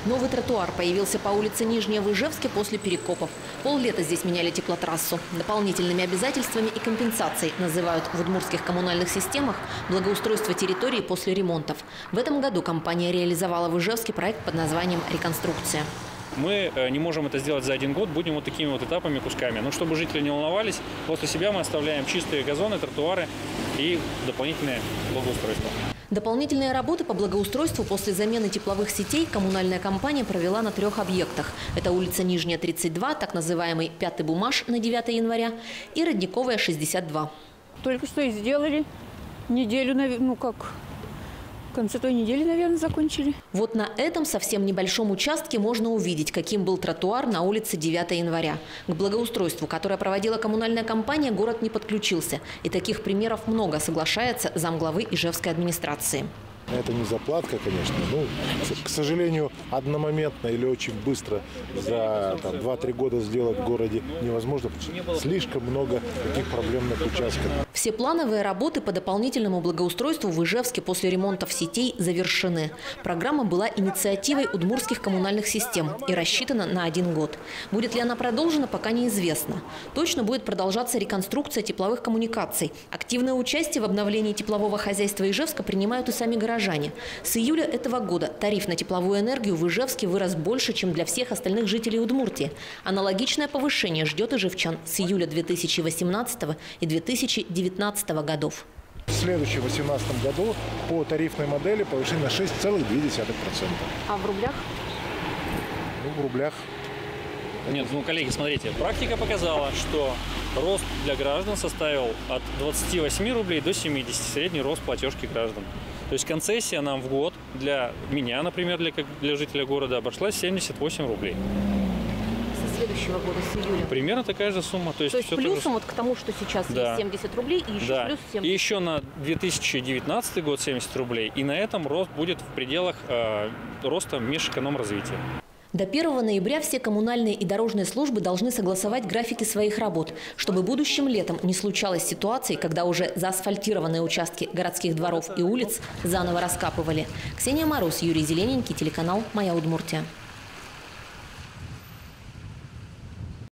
Новый тротуар появился по улице Нижняя в Ижевске после перекопов. Поллета здесь меняли теплотрассу. Дополнительными обязательствами и компенсацией называют в удмуртских коммунальных системах благоустройство территории после ремонтов. В этом году компания реализовала в Ижевске проект под названием «Реконструкция». Мы не можем это сделать за один год, будем вот такими вот этапами, кусками. Но чтобы жители не волновались, после себя мы оставляем чистые газоны, тротуары и дополнительное благоустройство. Дополнительные работы по благоустройству после замены тепловых сетей коммунальная компания провела на 3 объектах. Это улица Нижняя, 32, так называемый 5-й Бумаж на 9 января и Родниковая, 62. Только что и сделали. Неделю, в конце той недели, наверное, закончили. Вот на этом совсем небольшом участке можно увидеть, каким был тротуар на улице 9 января. К благоустройству, которое проводила коммунальная компания, город не подключился. И таких примеров много, соглашается замглавы Ижевской администрации. Это не заплатка, конечно. К сожалению, одномоментно или очень быстро за 2-3 года сделать в городе невозможно, потому что слишком много таких проблемных участков. Все плановые работы по дополнительному благоустройству в Ижевске после ремонтов сетей завершены. Программа была инициативой удмуртских коммунальных систем и рассчитана на 1 год. Будет ли она продолжена, пока неизвестно. Точно будет продолжаться реконструкция тепловых коммуникаций. Активное участие в обновлении теплового хозяйства Ижевска принимают и сами горожане. С июля этого года тариф на тепловую энергию в Ижевске вырос больше, чем для всех остальных жителей Удмуртии. Аналогичное повышение ждет ижевчан с июля 2018 и 2019 годов. В следующем 2018 году по тарифной модели повышение на 6,2%. А в рублях? В рублях. Нет, коллеги, смотрите, практика показала, что рост для граждан составил от 28 рублей до 70, средний рост платежки граждан. То есть концессия нам в год для меня, например, для жителя города обошлась 78 рублей. Со следующего года, с июля? Примерно такая же сумма. То есть плюсом к тому, что сейчас есть 70 рублей, и еще плюс 70. И еще на 2019 год 70 рублей. И на этом рост будет в пределах роста межэкономразвития. До 1 ноября все коммунальные и дорожные службы должны согласовать графики своих работ, чтобы будущим летом не случалось ситуации, когда уже заасфальтированные участки городских дворов и улиц заново раскапывали. Ксения Мороз, Юрий Зелененький, телеканал «Моя Удмуртия».